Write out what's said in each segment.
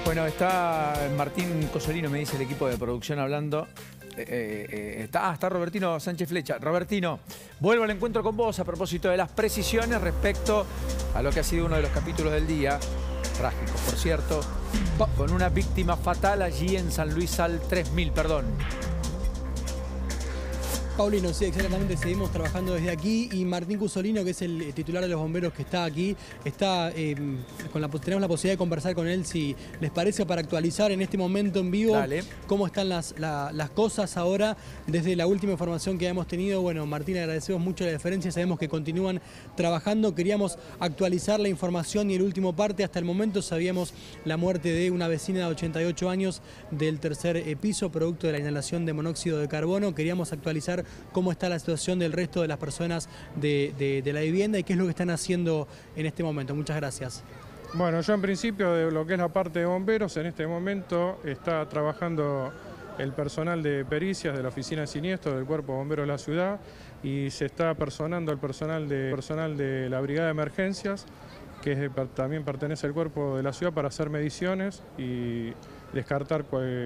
Bueno, está Martín Cosolino, me dice el equipo de producción hablando. Está Robertino Sánchez Flecha. Robertino, vuelvo al encuentro con vos a propósito de las precisiones respecto a lo que ha sido uno de los capítulos del día. Trágico, por cierto, con una víctima fatal allí en San Luis al 3000, perdón. Paulino, sí, exactamente, seguimos trabajando desde aquí y Martín Cosolino, que es el titular de los bomberos que está aquí, tenemos la posibilidad de conversar con él, si les parece, para actualizar en este momento en vivo. Dale. Cómo están las cosas ahora desde la última información que hemos tenido. Bueno, Martín, agradecemos mucho la deferencia, sabemos que continúan trabajando, queríamos actualizar la información y el último parte. Hasta el momento sabíamos la muerte de una vecina de 88 años del tercer piso, producto de la inhalación de monóxido de carbono. Queríamos actualizar cómo está la situación del resto de las personas de la vivienda y qué es lo que están haciendo en este momento. Muchas gracias. Bueno, yo en principio de lo que es la parte de bomberos, en este momento está trabajando el personal de pericias de la oficina de siniestros del Cuerpo de Bomberos de la ciudad y se está personando el personal de la brigada de emergencias, que también pertenece al cuerpo de la ciudad, para hacer mediciones y descartar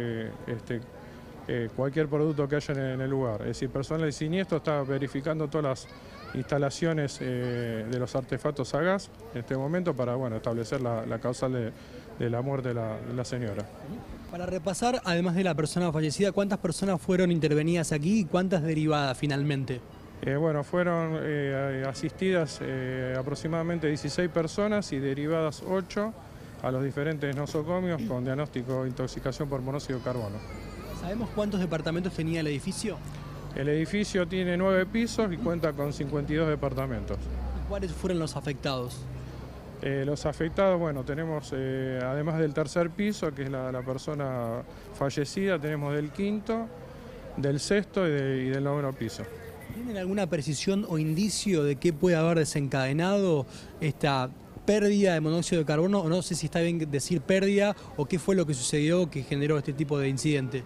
cualquier producto que haya en el lugar. Es decir, personal de siniestro está verificando todas las instalaciones de los artefactos a gas en este momento para establecer la causal de la muerte de la señora. Para repasar, además de la persona fallecida, ¿cuántas personas fueron intervenidas aquí y cuántas derivadas finalmente? Fueron asistidas aproximadamente 16 personas y derivadas 8 a los diferentes nosocomios con diagnóstico de intoxicación por monóxido de carbono. ¿Sabemos cuántos departamentos tenía el edificio? El edificio tiene 9 pisos y cuenta con 52 departamentos. ¿Y cuáles fueron los afectados? Los afectados, tenemos, además del tercer piso, que es la persona fallecida, tenemos del quinto, del sexto y del noveno piso. ¿Tienen alguna precisión o indicio de qué puede haber desencadenado esta pérdida de monóxido de carbono? O no sé si está bien decir pérdida, o qué fue lo que sucedió que generó este tipo de incidente.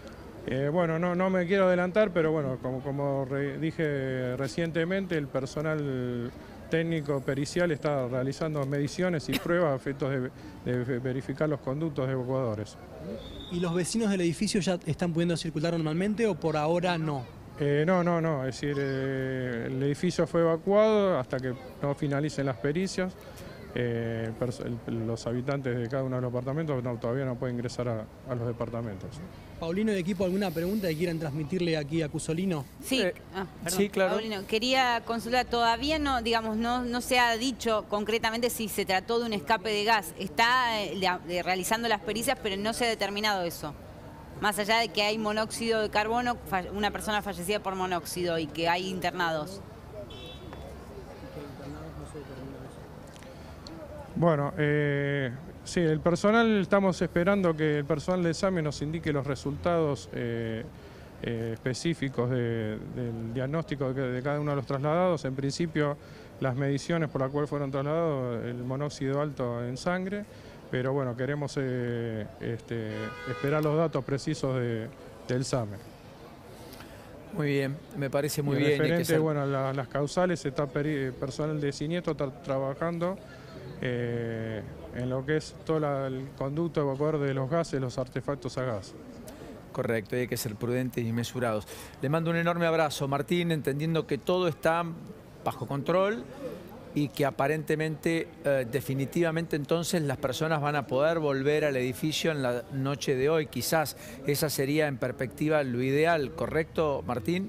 No me quiero adelantar, pero como dije recientemente, el personal técnico pericial está realizando mediciones y pruebas a efectos de verificar los conductos evacuadores. ¿Y los vecinos del edificio ya están pudiendo circular normalmente o por ahora no? No, es decir, el edificio fue evacuado hasta que no finalicen las pericias. Los habitantes de cada uno de los departamentos todavía no pueden ingresar a los departamentos. Paulino, de equipo, ¿alguna pregunta que quieran transmitirle aquí a Cosolino? Sí, sí, claro. Paulino, quería consultar, todavía no se ha dicho concretamente si se trató de un escape de gas. Está realizando las pericias, pero no se ha determinado eso. Más allá de que hay monóxido de carbono, una persona fallecida por monóxido y que hay internados. Sí, el personal, estamos esperando que el personal de examen nos indique los resultados específicos del diagnóstico de cada uno de los trasladados. En principio, las mediciones por las cuales fueron trasladados, el monóxido alto en sangre, pero queremos esperar los datos precisos del examen. Muy bien, me parece muy bien. Referente a las causales, está personal de siniestro está trabajando en lo que es todo el conducto evacuador de los gases, los artefactos a gas. Correcto, hay que ser prudentes y mesurados. Le mando un enorme abrazo, Martín, entendiendo que todo está bajo control y que aparentemente, definitivamente entonces las personas van a poder volver al edificio en la noche de hoy. Quizás esa sería en perspectiva lo ideal, ¿correcto, Martín?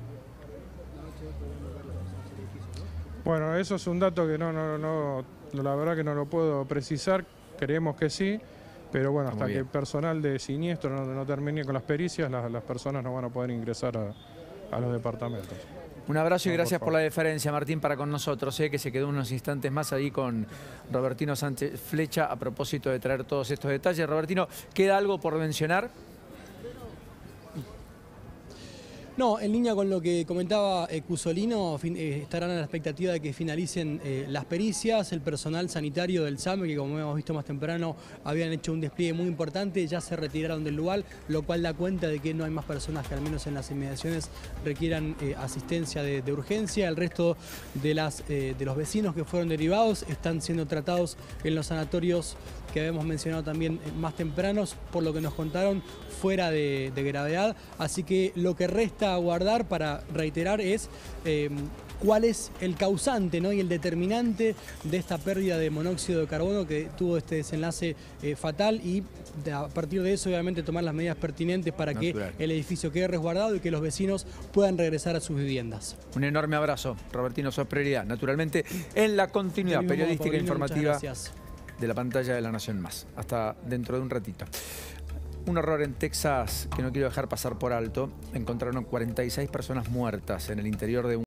Eso es un dato que la verdad que no lo puedo precisar, creemos que sí, pero hasta que el personal de siniestro no termine con las pericias, las personas no van a poder ingresar a los departamentos. Un abrazo y gracias por la deferencia, Martín, para con nosotros, que se quedó unos instantes más ahí con Robertino Sánchez Flecha a propósito de traer todos estos detalles. Robertino, ¿queda algo por mencionar? No, en línea con lo que comentaba Cusolino, estarán a la expectativa de que finalicen las pericias. El personal sanitario del SAME, que como hemos visto más temprano, habían hecho un despliegue muy importante, ya se retiraron del lugar, lo cual da cuenta de que no hay más personas que al menos en las inmediaciones requieran asistencia de urgencia. El resto de los vecinos que fueron derivados están siendo tratados en los sanatorios que habíamos mencionado también más tempranos, por lo que nos contaron, fuera de gravedad. Así que lo que resta aguardar, para reiterar, es cuál es el causante, ¿no?, y el determinante de esta pérdida de monóxido de carbono que tuvo este desenlace fatal, y a partir de eso obviamente tomar las medidas pertinentes para que el edificio quede resguardado y que los vecinos puedan regresar a sus viviendas. Un enorme abrazo, Robertino, sos prioridad. Naturalmente, en la continuidad periodística e informativa de la pantalla de La Nación Más. Hasta dentro de un ratito. Un horror en Texas que no quiero dejar pasar por alto. Encontraron 46 personas muertas en el interior de un